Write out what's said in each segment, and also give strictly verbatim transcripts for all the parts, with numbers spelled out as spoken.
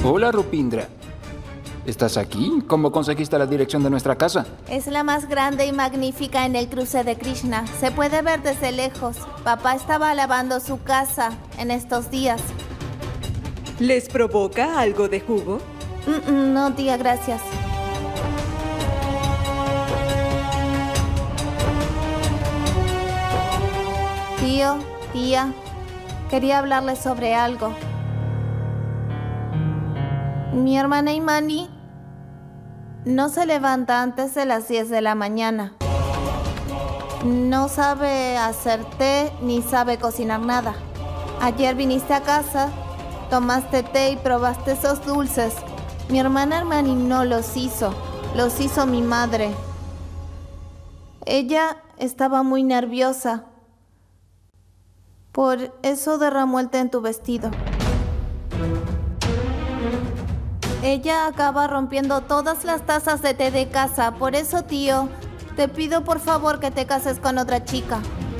Hola, Rupindra. ¿Estás aquí? ¿Cómo conseguiste la dirección de nuestra casa? Es la más grande y magnífica en el cruce de Krishna. Se puede ver desde lejos. Papá estaba lavando su casa en estos días. ¿Les provoca algo de jugo? Mm, mm, no, tía, gracias. Tío, tía, quería hablarles sobre algo. Mi hermana Imani no se levanta antes de las diez de la mañana. No sabe hacer té ni sabe cocinar nada. Ayer viniste a casa, tomaste té y probaste esos dulces. Mi hermana Imani no los hizo, los hizo mi madre. Ella estaba muy nerviosa. Por eso derramó el té en tu vestido. Ella acaba rompiendo todas las tazas de té de casa. Por eso, tío, te pido por favor que te cases con otra chica.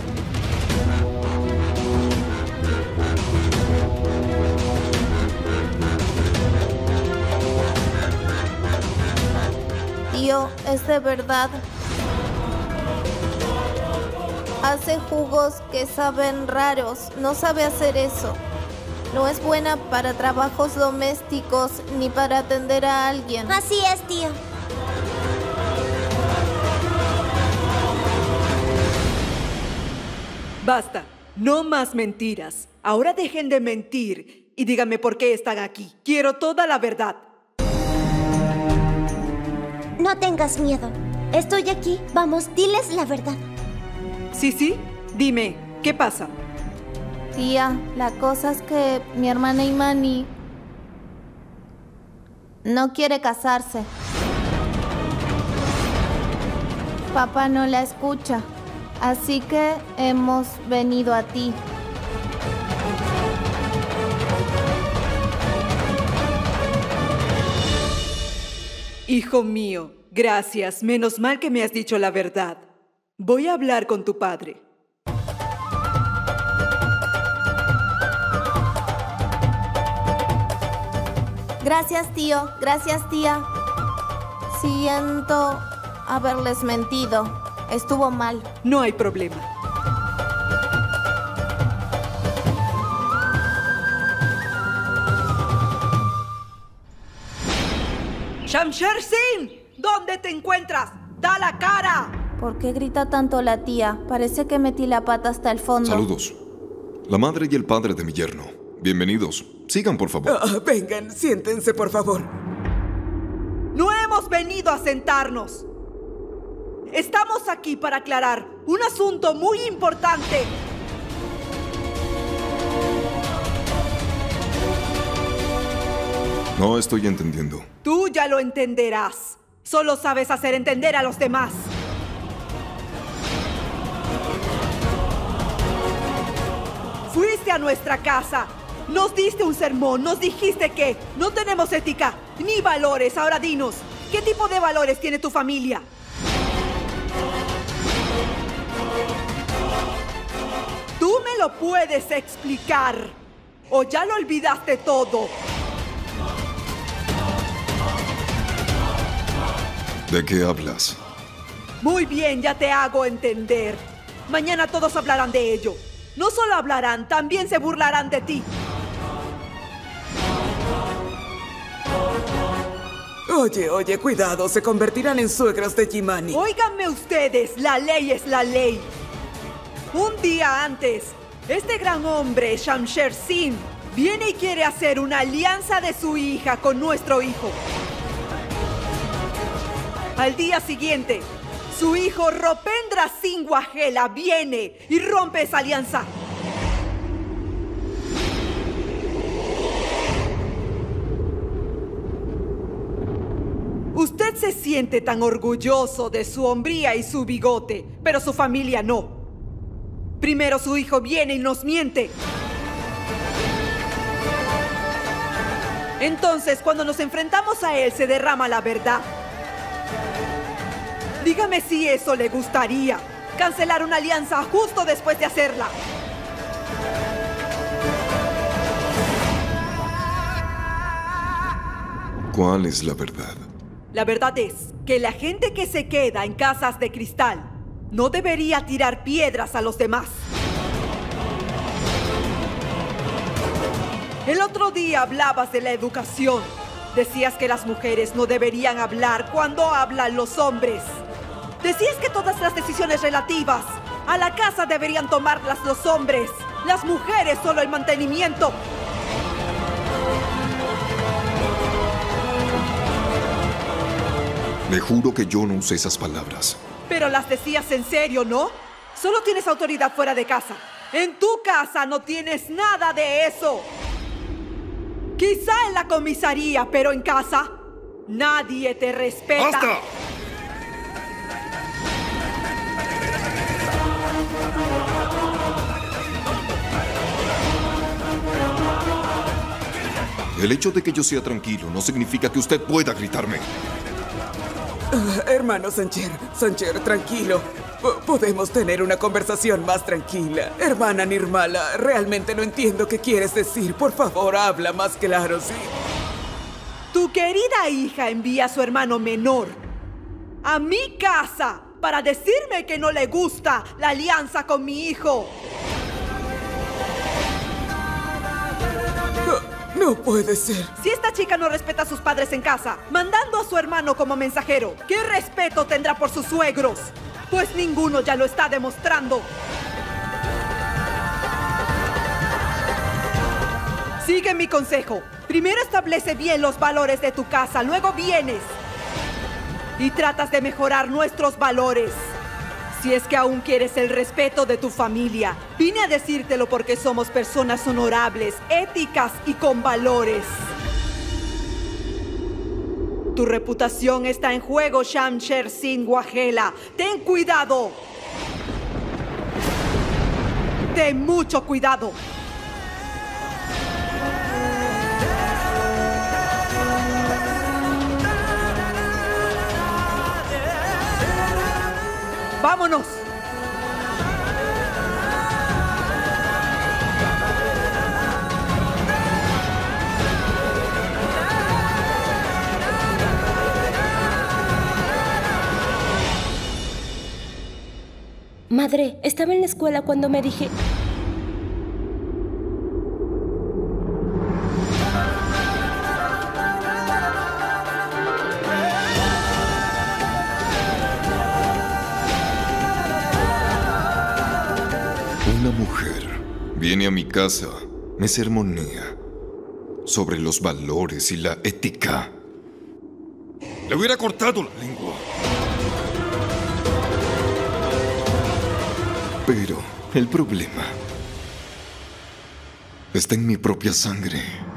Tío, es de verdad. Hace jugos que saben raros. No sabe hacer eso. No es buena para trabajos domésticos ni para atender a alguien. Así es, tío. Basta. No más mentiras. Ahora dejen de mentir y díganme por qué están aquí. Quiero toda la verdad. No tengas miedo. Estoy aquí. Vamos, diles la verdad. Sí, sí. Dime, ¿qué pasa? Tía, la cosa es que mi hermana Imani no quiere casarse. Papá no la escucha, así que hemos venido a ti. Hijo mío, gracias. Menos mal que me has dicho la verdad. Voy a hablar con tu padre. Gracias, tío. Gracias, tía. Siento haberles mentido. Estuvo mal. No hay problema. ¡Shamsher Singh! ¿Dónde te encuentras? ¡Da la cara! ¿Por qué grita tanto la tía? Parece que metí la pata hasta el fondo. Saludos. La madre y el padre de mi yerno. Bienvenidos. Sigan, por favor. Oh, vengan, siéntense, por favor. No hemos venido a sentarnos. Estamos aquí para aclarar un asunto muy importante. No estoy entendiendo. Tú ya lo entenderás. Solo sabes hacer entender a los demás. Fuiste a nuestra casa. Nos diste un sermón, nos dijiste que no tenemos ética ni valores. Ahora dinos, ¿qué tipo de valores tiene tu familia? Tú me lo puedes explicar, o ya lo olvidaste todo. ¿De qué hablas? Muy bien, ya te hago entender. Mañana todos hablarán de ello. No solo hablarán, también se burlarán de ti. Oye, oye, cuidado, se convertirán en suegros de Imani. Óiganme ustedes, la ley es la ley. Un día antes, este gran hombre, Shamsher Singh, viene y quiere hacer una alianza de su hija con nuestro hijo. Al día siguiente, su hijo Ropendra Singh Wagela viene y rompe esa alianza. Usted se siente tan orgulloso de su hombría y su bigote, pero su familia no. Primero su hijo viene y nos miente. Entonces, cuando nos enfrentamos a él, se derrama la verdad. Dígame si eso le gustaría. Cancelar una alianza justo después de hacerla. ¿Cuál es la verdad? La verdad es que la gente que se queda en casas de cristal no debería tirar piedras a los demás. El otro día hablabas de la educación. Decías que las mujeres no deberían hablar cuando hablan los hombres. Decías que todas las decisiones relativas a la casa deberían tomarlas los hombres. Las mujeres solo el mantenimiento. Le juro que yo no usé esas palabras. Pero las decías en serio, ¿no? Solo tienes autoridad fuera de casa. En tu casa no tienes nada de eso. Quizá en la comisaría, pero en casa nadie te respeta. ¡Basta! El hecho de que yo sea tranquilo no significa que usted pueda gritarme. Uh, hermano Sancher, Sancher, tranquilo. P- podemos tener una conversación más tranquila. Hermana Nirmala, realmente no entiendo qué quieres decir. Por favor, habla más claro, ¿sí? Tu querida hija envía a su hermano menor a mi casa para decirme que no le gusta la alianza con mi hijo. No, no puede ser. Si esta chica no respeta a sus padres en casa, mandando a su hermano como mensajero, ¿qué respeto tendrá por sus suegros? Pues ninguno ya lo está demostrando. Sigue mi consejo. Primero establece bien los valores de tu casa, luego vienes y tratas de mejorar nuestros valores. Si es que aún quieres el respeto de tu familia, vine a decírtelo porque somos personas honorables, éticas y con valores. Tu reputación está en juego, Shamsher Sin Wahela. ¡Ten cuidado! ¡Ten mucho cuidado! ¡Vámonos! Madre, estaba en la escuela cuando me dije... Una mujer viene a mi casa, me sermonea sobre los valores y la ética. Le hubiera cortado la lengua. Pero el problema está en mi propia sangre.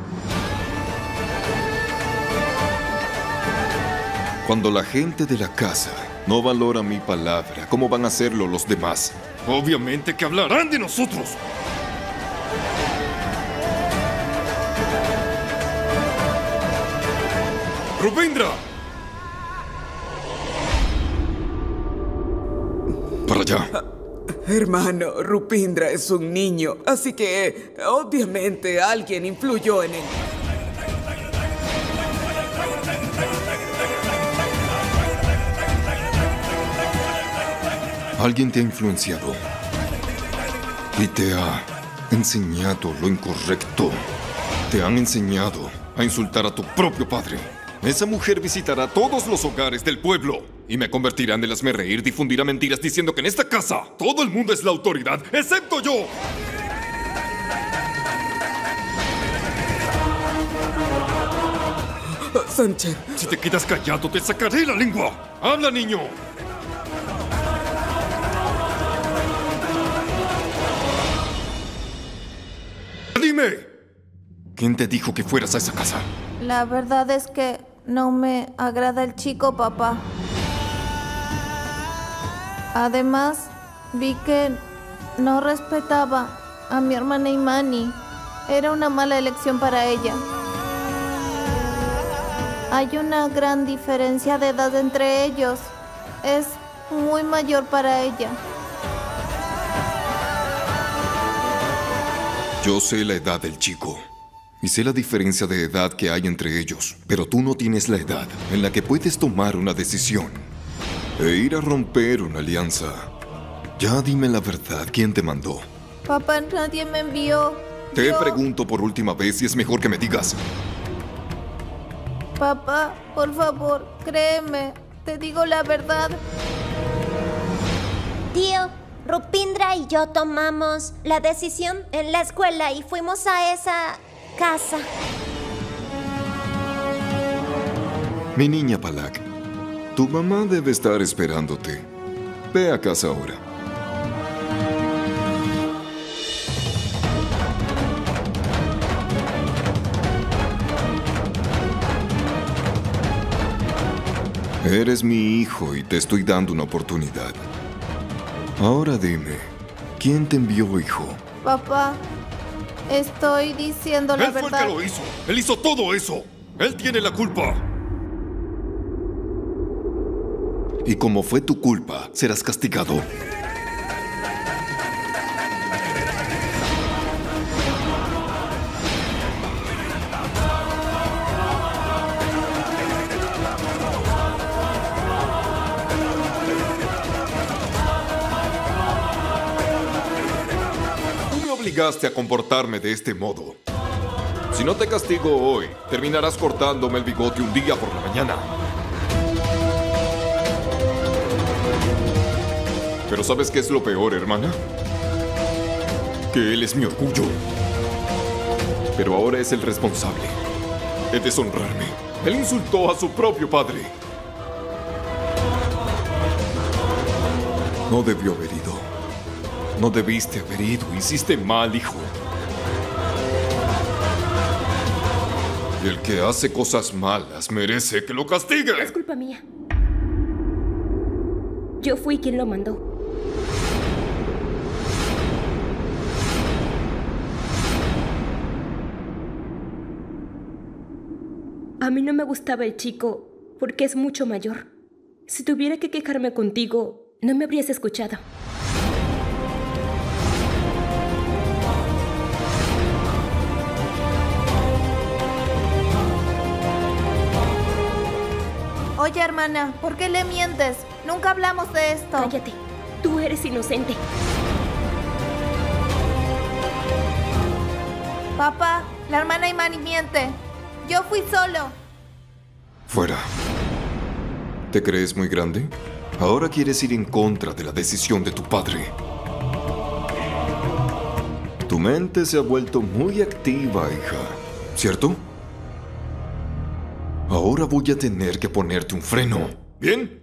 Cuando la gente de la casa no valora mi palabra, ¿cómo van a hacerlo los demás? Obviamente que hablarán de nosotros. ¡Rupindra! Para allá. Hermano, Rupindra es un niño, así que obviamente alguien influyó en él. Alguien te ha influenciado y te ha enseñado lo incorrecto. Te han enseñado a insultar a tu propio padre. Esa mujer visitará todos los hogares del pueblo y me convertirá en el hazmerreír, difundirá mentiras diciendo que en esta casa todo el mundo es la autoridad, excepto yo. Sancher. Si te quedas callado, te sacaré la lengua. ¡Habla, niño! ¡Dime! ¿Quién te dijo que fueras a esa casa? La verdad es que no me agrada el chico, papá. Además, vi que no respetaba a mi hermana Imani. Era una mala elección para ella. Hay una gran diferencia de edad entre ellos. Es muy mayor para ella. Yo sé la edad del chico Y sé la diferencia de edad que hay entre ellos, pero tú no tienes la edad en la que puedes tomar una decisión e ir a romper una alianza. Ya dime la verdad, ¿quién te mandó? Papá, nadie me envió. Te Yo- pregunto por última vez y es mejor que me digas. Papá, por favor, créeme. Te digo la verdad. Tío, Rupindra y yo tomamos la decisión en la escuela y fuimos a esa casa. Mi niña Palak, tu mamá debe estar esperándote. Ve a casa ahora. Eres mi hijo y te estoy dando una oportunidad. Ahora dime, ¿quién te envió, hijo? Papá, estoy diciendo la Él fue el verdad. que lo hizo. Él hizo todo eso. Él tiene la culpa. Y como fue tu culpa, serás castigado. Tú me obligaste a comportarme de este modo. Si no te castigo hoy, terminarás cortándome el bigote un día por la mañana. Pero ¿sabes qué es lo peor, hermana? Que él es mi orgullo. Pero ahora es el responsable de deshonrarme. Él insultó a su propio padre. No debió haber ido. No debiste haber ido. Hiciste mal, hijo. Y el que hace cosas malas merece que lo castiguen. Es culpa mía. Yo fui quien lo mandó. A mí no me gustaba el chico porque es mucho mayor. Si tuviera que quejarme contigo, no me habrías escuchado. Oye, hermana, ¿por qué le mientes? Nunca hablamos de esto. Cállate. Tú eres inocente. Papá, la hermana Imani miente. Yo fui solo. Fuera. ¿Te crees muy grande? Ahora quieres ir en contra de la decisión de tu padre. Tu mente se ha vuelto muy activa, hija. ¿Cierto? Ahora voy a tener que ponerte un freno. ¿Bien?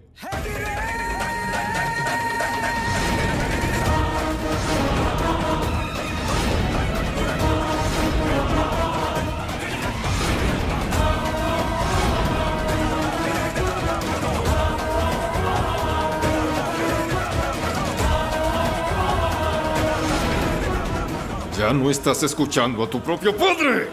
Ya no estás escuchando a tu propio padre.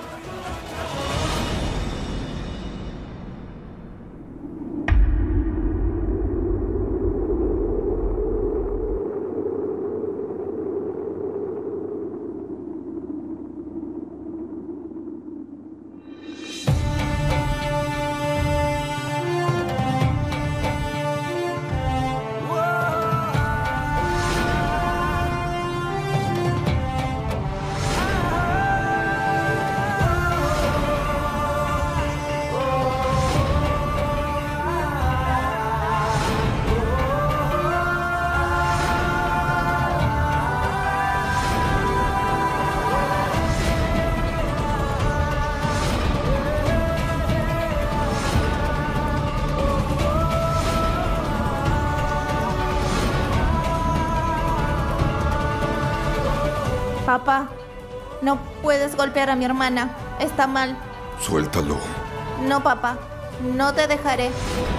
Papá, no puedes golpear a mi hermana. Está mal. Suéltalo. No, papá. No te dejaré.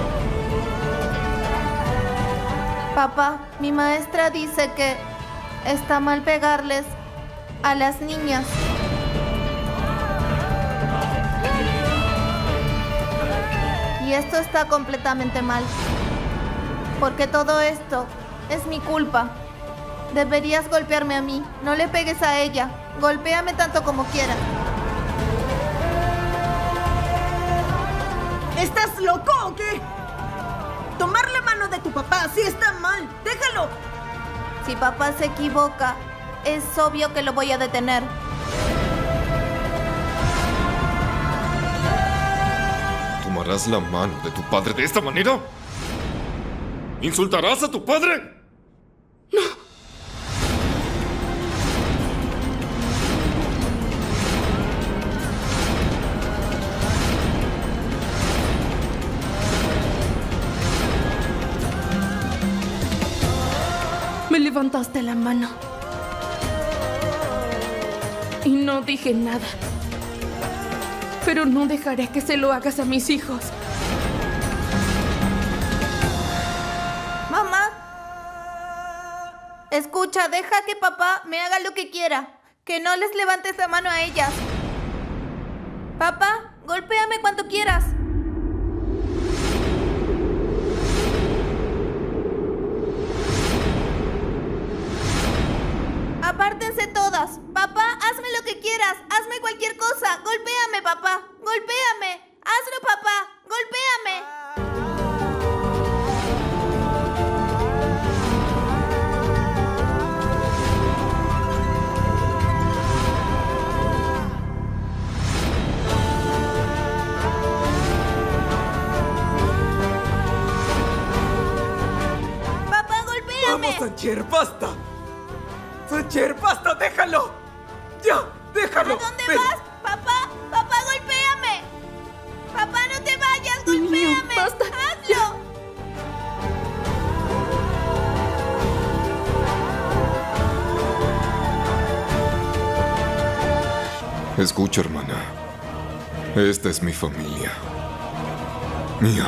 Papá, mi maestra dice que está mal pegarles a las niñas. Y esto está completamente mal. Porque todo esto es mi culpa. Deberías golpearme a mí. No le pegues a ella. Golpéame tanto como quieras. ¿Estás loco o qué? Tomar la mano de tu papá sí está mal. ¡Déjalo! Si papá se equivoca, es obvio que lo voy a detener. ¿Tomarás la mano de tu padre de esta manera? ¿Insultarás a tu padre? No. Me levantaste la mano. Y no dije nada. Pero no dejaré que se lo hagas a mis hijos. Mamá. Escucha, deja que papá me haga lo que quiera. Que no les levantes la mano a ellas. Papá, golpéame cuando quieras. Apártense todas. Papá, hazme lo que quieras. Hazme cualquier cosa. Golpéame, papá. Golpéame. Hazlo, papá. Golpéame. Papá, golpéame. ¡Vamos, Sancher, basta! ¡Sancher, basta! ¡Déjalo! ¡Ya! ¡Déjalo! ¿A dónde Ven. vas? ¡Papá! ¡Papá, golpéame! ¡Papá, no te vayas! Mi niño, ¡Golpéame! basta. ¡Hazlo! Escucha, hermana. Esta es mi familia. Mía.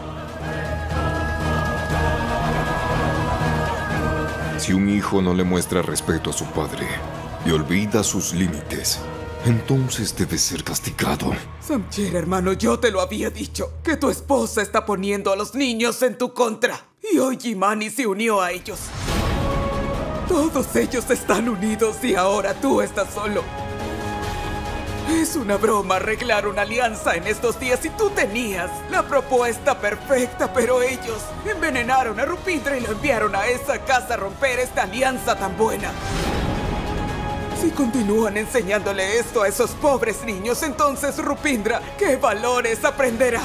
Si un hijo no le muestra respeto a su padre y olvida sus límites, entonces debe ser castigado. Sancher, hermano, yo te lo había dicho, que tu esposa está poniendo a los niños en tu contra. Y hoy Imani se unió a ellos. Todos ellos están unidos y ahora tú estás solo. Es una broma arreglar una alianza en estos días y tú tenías la propuesta perfecta, pero ellos envenenaron a Rupindra y la enviaron a esa casa a romper esta alianza tan buena. Si continúan enseñándole esto a esos pobres niños, entonces Rupindra, ¿qué valores aprenderá?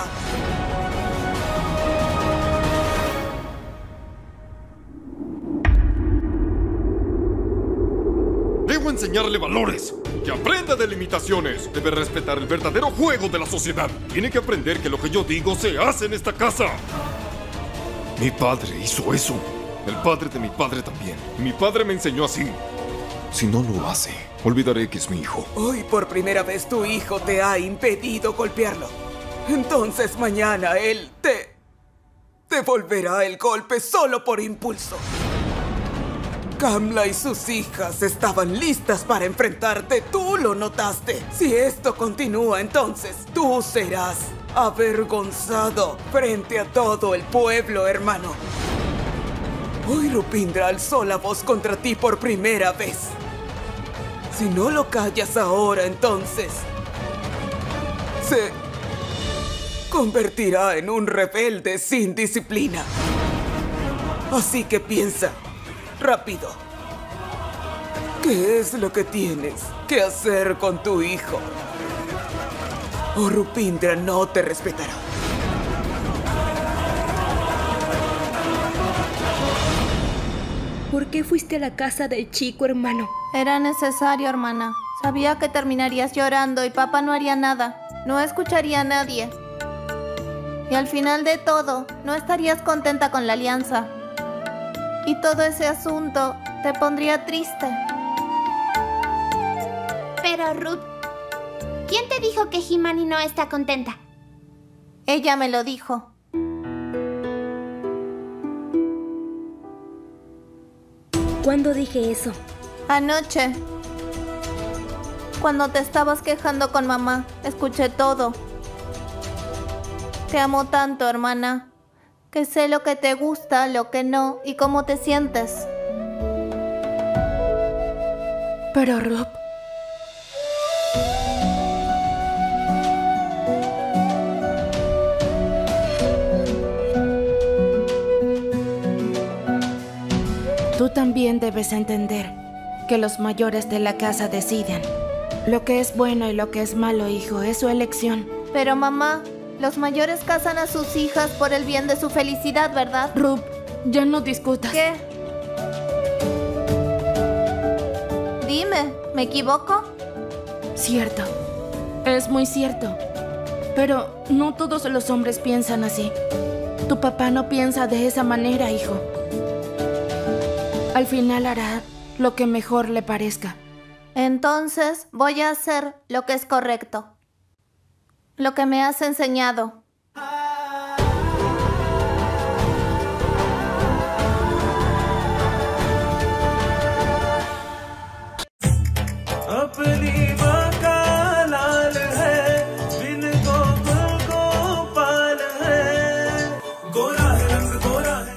Debo enseñarle valores. Que aprenda de limitaciones. Debe respetar el verdadero juego de la sociedad. Tiene que aprender que lo que yo digo se hace en esta casa. Mi padre hizo eso. El padre de mi padre también. Y mi padre me enseñó así. Si no lo hace, olvidaré que es mi hijo. Hoy por primera vez tu hijo te ha impedido golpearlo. Entonces mañana él te devolverá el golpe solo por impulso. Kamla y sus hijas estaban listas para enfrentarte. Tú lo notaste. Si esto continúa, entonces tú serás avergonzado frente a todo el pueblo, hermano. Hoy Rupindra alzó la voz contra ti por primera vez. Si no lo callas ahora, entonces se convertirá en un rebelde sin disciplina. Así que piensa rápido. ¿Qué es lo que tienes que hacer con tu hijo? O Rupindra no te respetará. ¿Por qué fuiste a la casa del chico, hermano? Era necesario, hermana. Sabía que terminarías llorando y papá no haría nada. No escucharía a nadie. Y al final de todo, no estarías contenta con la alianza. Y todo ese asunto te pondría triste. Pero, Ruth, ¿quién te dijo que Himani no está contenta? Ella me lo dijo. ¿Cuándo dije eso? Anoche. Cuando te estabas quejando con mamá, escuché todo. Te amo tanto, hermana, que sé lo que te gusta, lo que no y cómo te sientes. Pero, Rob... también debes entender que los mayores de la casa deciden. Lo que es bueno y lo que es malo, hijo, es su elección. Pero mamá, los mayores casan a sus hijas por el bien de su felicidad, ¿verdad? Rub, ya no discutas. ¿Qué? Dime, ¿me equivoco? Cierto, es muy cierto. Pero no todos los hombres piensan así. Tu papá no piensa de esa manera, hijo. Al final hará lo que mejor le parezca. Entonces voy a hacer lo que es correcto. Lo que me has enseñado. अपनी